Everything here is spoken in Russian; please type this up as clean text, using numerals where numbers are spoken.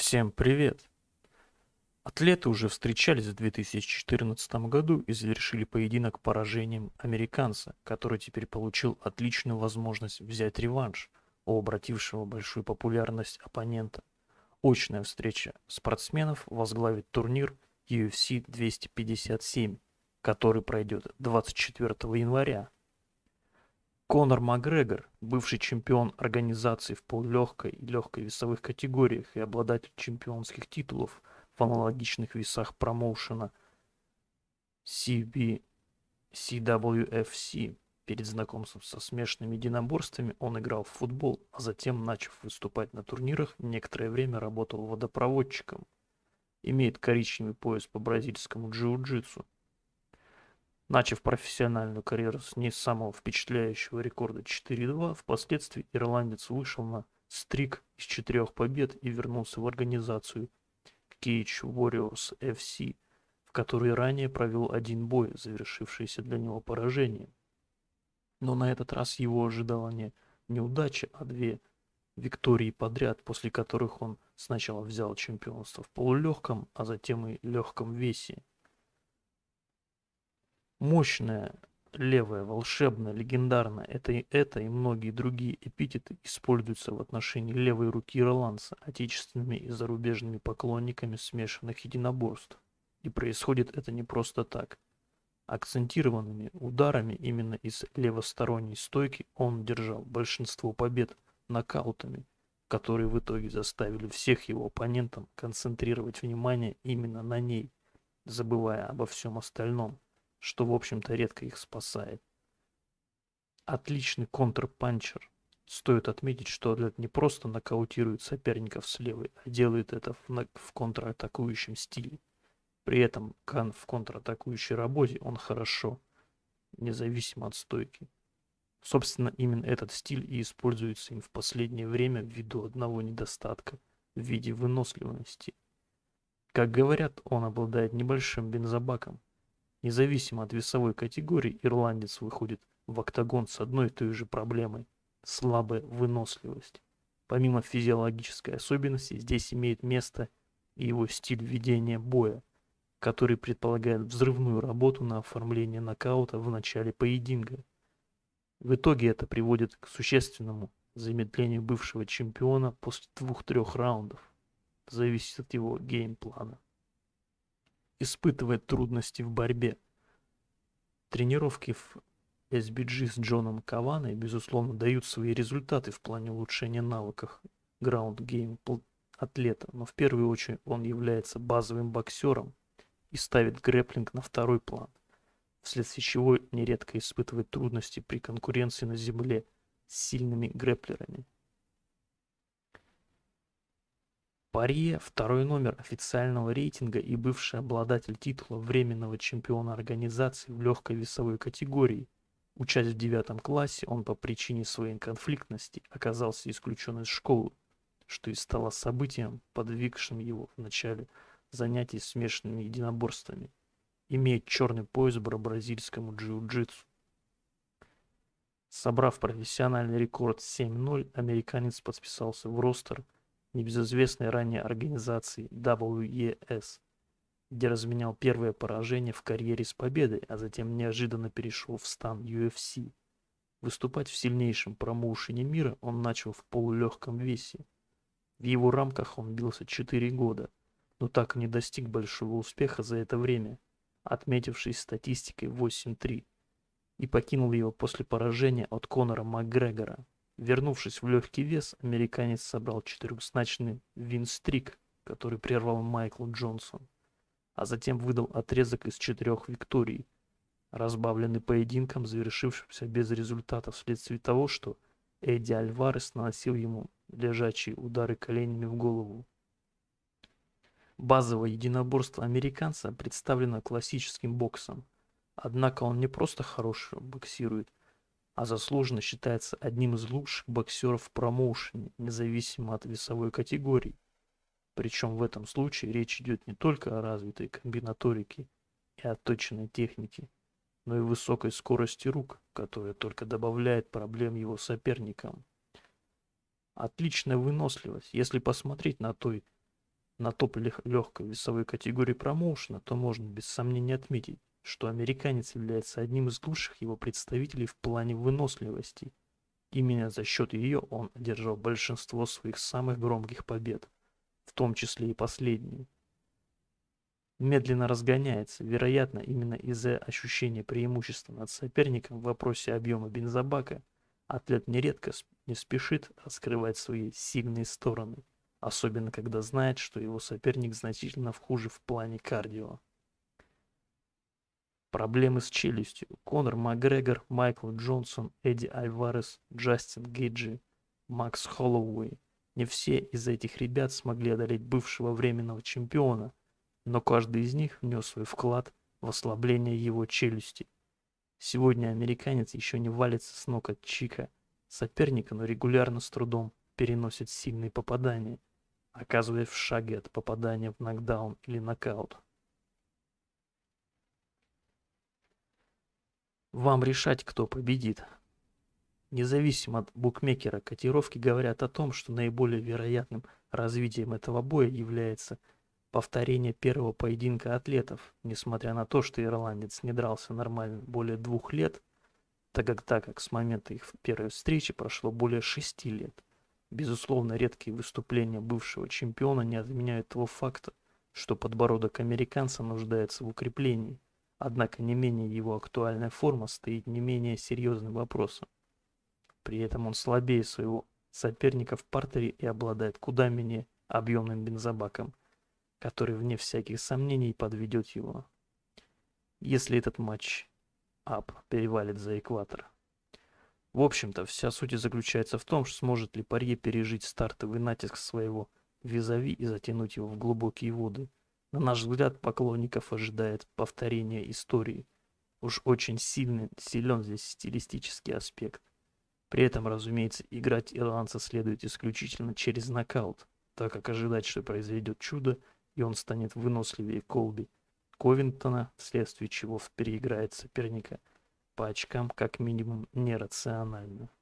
Всем привет! Атлеты уже встречались в 2014 году и завершили поединок поражением американца, который теперь получил отличную возможность взять реванш у обратившего большую популярность оппонента. Очная встреча спортсменов возглавит турнир UFC 257, который пройдет 24 января. Конор Макгрегор, бывший чемпион организации в полулегкой и легкой весовых категориях и обладатель чемпионских титулов в аналогичных весах промоушена CWFC. Перед знакомством со смешанными единоборствами он играл в футбол, а затем, начав выступать на турнирах, некоторое время работал водопроводчиком. Имеет коричневый пояс по бразильскому джиу-джитсу. Начав профессиональную карьеру с не самого впечатляющего рекорда 4-2, впоследствии ирландец вышел на стрик из 4 побед и вернулся в организацию Cage Warriors FC, в которой ранее провел один бой, завершившийся для него поражением. Но на этот раз его ожидала не неудача, а 2 виктории подряд, после которых он сначала взял чемпионство в полулегком, а затем и легком весе. Мощная, левая, волшебная, легендарная, это и многие другие эпитеты используются в отношении левой руки ирландца отечественными и зарубежными поклонниками смешанных единоборств. И происходит это не просто так. Акцентированными ударами именно из левосторонней стойки он держал большинство побед нокаутами, которые в итоге заставили всех его оппонентов концентрировать внимание именно на ней, забывая обо всем остальном, что, в общем-то, редко их спасает. Отличный контрпанчер. Стоит отметить, что атлет не просто нокаутирует соперников с левой, а делает это в контратакующем стиле. При этом в контратакующей работе он хорошо, независимо от стойки. Собственно, именно этот стиль и используется им в последнее время ввиду одного недостатка в виде выносливости. Как говорят, он обладает небольшим бензобаком. Независимо от весовой категории, ирландец выходит в октагон с одной и той же проблемой – слабая выносливость. Помимо физиологической особенности, здесь имеет место и его стиль ведения боя, который предполагает взрывную работу на оформление нокаута в начале поединка. В итоге это приводит к существенному замедлению бывшего чемпиона после 2-3 раундов. Зависит от его геймплана. Испытывает трудности в борьбе. Тренировки в SBG с Джоном Каваной, безусловно, дают свои результаты в плане улучшения навыков граунд-гейм атлета, но в первую очередь он является базовым боксером и ставит грэпплинг на второй план, вследствие чего нередко испытывает трудности при конкуренции на земле с сильными грэпплерами. Парье – второй номер официального рейтинга и бывший обладатель титула временного чемпиона организации в легкой весовой категории. Учась в 9 классе, он по причине своей конфликтности оказался исключен из школы, что и стало событием, подвигшим его в начале занятий смешанными единоборствами. Имеет черный пояс по бразильскому джиу-джитсу. Собрав профессиональный рекорд 7-0, американец подписался в ростер небезызвестной ранее организации WES, где разменял первое поражение в карьере с победой, а затем неожиданно перешел в стан UFC. Выступать в сильнейшем промоушене мира он начал в полулегком весе. В его рамках он бился 4 года, но так и не достиг большого успеха за это время, отметившись статистикой 8-3, и покинул его после поражения от Конора Макгрегора. Вернувшись в легкий вес, американец собрал 4-значный вин-стрик, который прервал Майкл Джонсон, а затем выдал отрезок из 4 викторий, разбавленный поединком, завершившимся без результата вследствие того, что Эдди Альварес наносил ему лежачие удары коленями в голову. Базовое единоборство американца представлено классическим боксом, однако он не просто хорошо боксирует, а заслуженно считается одним из лучших боксеров в промоушене, независимо от весовой категории. Причем в этом случае речь идет не только о развитой комбинаторике и отточенной технике, но и высокой скорости рук, которая только добавляет проблем его соперникам. Отличная выносливость. Если посмотреть на той на топ легкой весовой категории промоушена, то можно без сомнения отметить, что американец является одним из лучших его представителей в плане выносливости. Именно за счет ее он одержал большинство своих самых громких побед, в том числе и последнюю. Медленно разгоняется, вероятно, именно из-за ощущения преимущества над соперником в вопросе объема бензобака, атлет нередко не спешит раскрывать свои сильные стороны, особенно когда знает, что его соперник значительно хуже в плане кардио. Проблемы с челюстью. Конор Макгрегор, Майкл Джонсон, Эдди Альварес, Джастин Гейджи, Макс Холлоуэй. Не все из этих ребят смогли одолеть бывшего временного чемпиона, но каждый из них внес свой вклад в ослабление его челюсти. Сегодня американец еще не валится с ног от чика соперника, но регулярно с трудом переносит сильные попадания, оказываясь в шаге от попадания в нокдаун или нокаут. Вам решать, кто победит. Независимо от букмекера, котировки говорят о том, что наиболее вероятным развитием этого боя является повторение первого поединка атлетов, несмотря на то, что ирландец не дрался нормально более 2 лет, так как с момента их первой встречи прошло более 6 лет. Безусловно, редкие выступления бывшего чемпиона не отменяют того факта, что подбородок американца нуждается в укреплении, однако не менее его актуальная форма стоит не менее серьезным вопросом. При этом он слабее своего соперника в партере и обладает куда менее объемным бензобаком, который, вне всяких сомнений, подведет его, если этот матч-ап перевалит за экватор. В общем-то, вся суть заключается в том, что сможет ли Порье пережить стартовый натиск своего визави и затянуть его в глубокие воды. На наш взгляд, поклонников ожидает повторение истории. Уж очень силен здесь стилистический аспект. При этом, разумеется, играть ирландца следует исключительно через нокаут, так как ожидать, что произойдет чудо, и он станет выносливее Колби Ковингтона, вследствие чего переиграет соперника по очкам, как минимум нерационально.